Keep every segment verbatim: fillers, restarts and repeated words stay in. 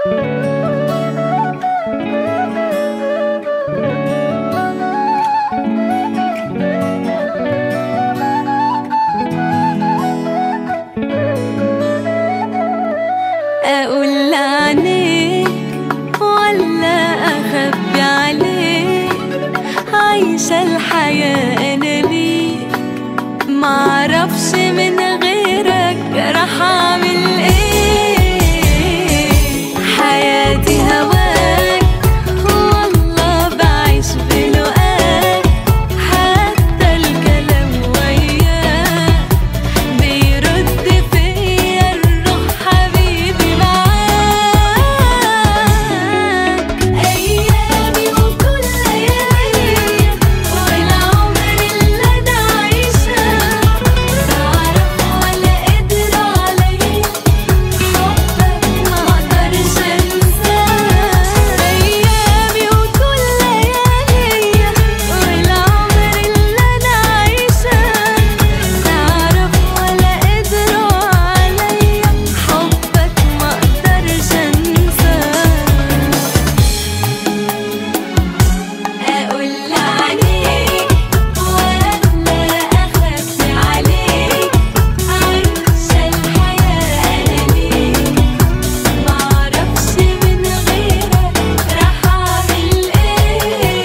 أقول لعنيك ولا أخبي عليك؟ عايشة الحياة أنا ليك، معرفش من غيرك راح أعمل إيه. حياتي هواك والله بعيش بلقاك، حتى الكلام وياك بيرد فيا الروح حبيبي معاك. أيامي وكل ليالي والعمر اللي أنا عايشاه، تعرف ولا قدر عليا حبك ما أقدرش أنساه. أيامي وكل ليالي والعمر اللي أنا عايشاه، تعرف ولا قدر عليا حبك ما أقدرش أنساه. أقول لعنيك ولا أخبي عليك؟ عايشة الحياة أنا ليك، معرفش من غيرك راح أعمل إيه.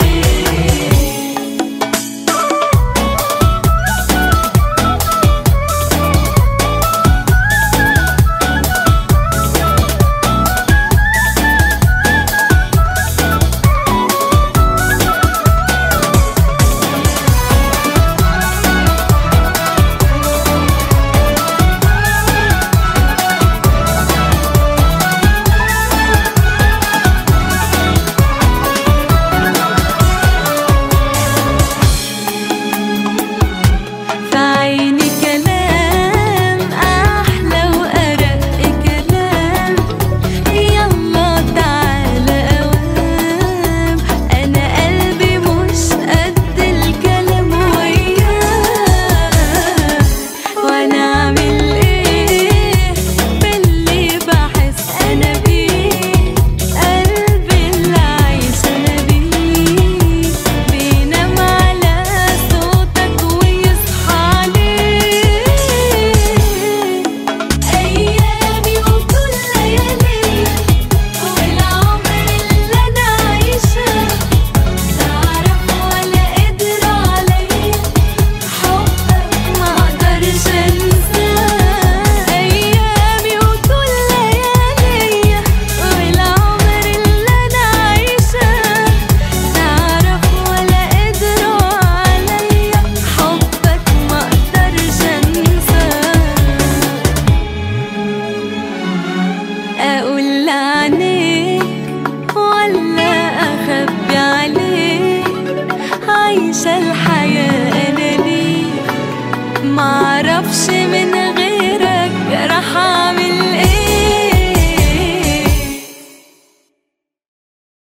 في عيني كلام أحلى وأرق كلام، يلا تعالى أوام. أنا قلبي مش قد الكلام وياه، وأنا أعمل إيه باللي بحس أنا بيه؟ قلبي اللي عايش أنا بيه بينام على صوتك ويصحى عليه. أيامي وكل ليالي والعمر اللي أنا عايشاه، تعرف ولا قدر عليا حبك ما أقدرش أنساه. أيامي وكل ليالي والعمر اللي أنا عايشاه، تعرف ولا قدر عليا حبك ما أقدرش أنساه. أقول لعنيك ولا أخبي عليك؟ عايشة الحياة أنا ليك، معرفش من غيرك راح أعمل إيه.